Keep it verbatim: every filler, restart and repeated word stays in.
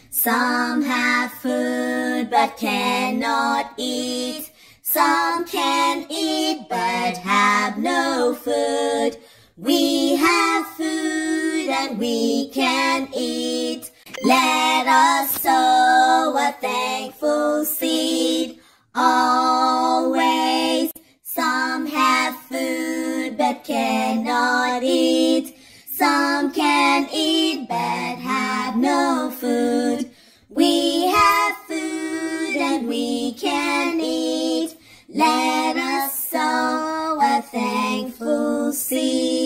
Some have food but cannot eat. Some can eat but have no food. We have food and we can eat. Let us sow a thankful seed always. Some have food but cannot eat. Some can eat but have no food. We have food and we can eat. Let us sow a thankful seed.